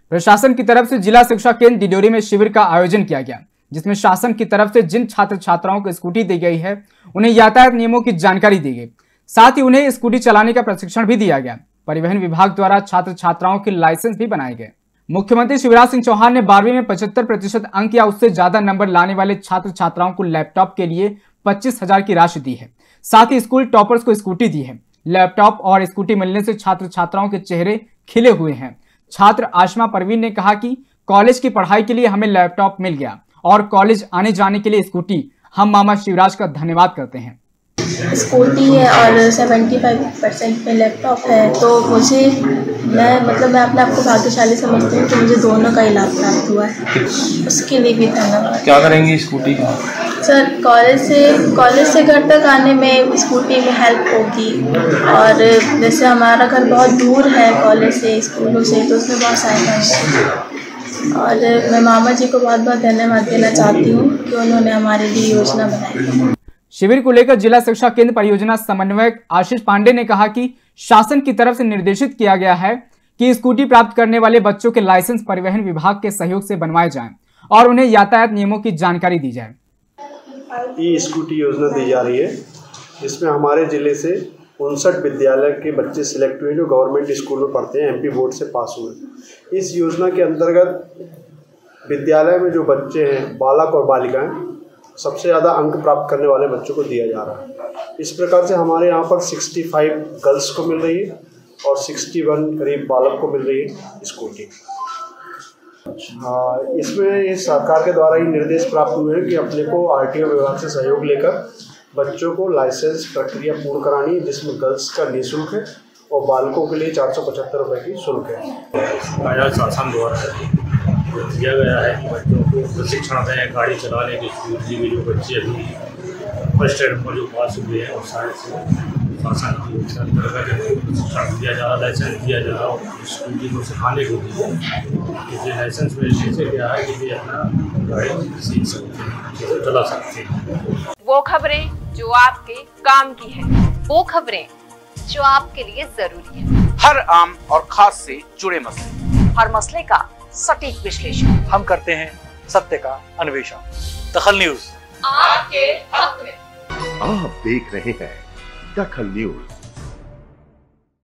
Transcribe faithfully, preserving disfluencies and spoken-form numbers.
प्रशासन की तरफ से जिला शिक्षा केंद्र डिडोरी में शिविर का आयोजन किया गया, जिसमें शासन की तरफ से जिन छात्र छात्राओं को स्कूटी दी गई है उन्हें यातायात नियमों की जानकारी दी गई, साथ ही उन्हें स्कूटी चलाने का प्रशिक्षण भी दिया गया। परिवहन विभाग द्वारा छात्र छात्राओं के लाइसेंस भी बनाए गए। मुख्यमंत्री शिवराज सिंह चौहान ने बारहवीं में पचहत्तर प्रतिशत अंक या उससे ज्यादा नंबर लाने वाले छात्र छात्राओं को लैपटॉप के लिए पच्चीस हजार की राशि दी है। साथ ही स्कूल टॉपर्स को स्कूटी दी है। लैपटॉप और स्कूटी मिलने से छात्र छात्राओं के चेहरे खिले हुए हैं। छात्र आशमा परवीन ने कहा कि कॉलेज की पढ़ाई के लिए हमें लैपटॉप मिल गया और कॉलेज आने जाने के लिए स्कूटी। हम मामा शिवराज का धन्यवाद करते हैं। स्कूटी है और पचहत्तर परसेंट में लैपटॉप है, तो मुझे मैं मतलब मैं अपने आप को भाग्यशाली समझती हूँ कि मुझे दोनों का ही लाभ प्राप्त हुआ है। उसके लिए भी धन्यवाद। क्या करेंगी स्कूटी का? सर कॉलेज से कॉलेज से घर तक आने में स्कूटी में हेल्प होगी, और जैसे हमारा घर बहुत दूर है कॉलेज से स्कूलों से, तो उसमें बहुत सहायता होगी। और मैं मामा जी को बहुत बहुत धन्यवाद देना चाहती हूँ कि उन्होंने हमारे लिए योजना बनाई। शिविर को लेकर जिला शिक्षा केंद्र परियोजना समन्वयक आशीष पांडे ने कहा कि शासन की तरफ से निर्देशित किया गया है कि स्कूटी प्राप्त करने वाले बच्चों के लाइसेंस परिवहन विभाग के सहयोग से बनवाए जाएं और उन्हें यातायात नियमों की जानकारी दी जाए। ई स्कूटी योजना दी जा रही है, जिसमें हमारे जिले से उनसठ विद्यालय के बच्चे सिलेक्ट हुए जो गवर्नमेंट स्कूल में पढ़ते हैं, एमपी बोर्ड से पास हुए। इस योजना के अंतर्गत विद्यालय में जो बच्चे हैं, बालक और बालिकाएं, सबसे ज़्यादा अंक प्राप्त करने वाले बच्चों को दिया जा रहा है। इस प्रकार से हमारे यहाँ पर पैंसठ गर्ल्स को मिल रही है और इकसठ करीब बालक को मिल रही है स्कूटी। हाँ, इसमें ये सरकार के द्वारा ही निर्देश प्राप्त हुए हैं कि अपने को आरटीओ विभाग से सहयोग लेकर बच्चों को लाइसेंस प्रक्रिया पूर्ण करानी है, जिसमें गर्ल्स का निःशुल्क है और बालकों के लिए चार सौ पचहत्तर रुपये की शुल्क है। शासन द्वारा दिया गया है कि बच्चों को प्रशिक्षण दें गाड़ी चलाने की। स्कूटी में जो बच्चे अभी फर्स्ट एड पर जो पास हुए हैं और सारे शासन की अंतर्गत प्रशिक्षण दिया जा रहा, लाइसेंस दिया जा रहा और स्कूटी को सिखाने को दिया। इसलिए लाइसेंस में जैसे क्या है कि वे अपना गाड़ी सीख सकते हैं, चला सकते हैं। वो खबरें जो आपके काम की है, वो खबरें जो आपके लिए जरूरी है। हर आम और खास से जुड़े मसले, हर मसले का सटीक विश्लेषण हम करते हैं, सत्य का अन्वेषण। दखल न्यूज आपके हक में। आप देख रहे हैं दखल न्यूज।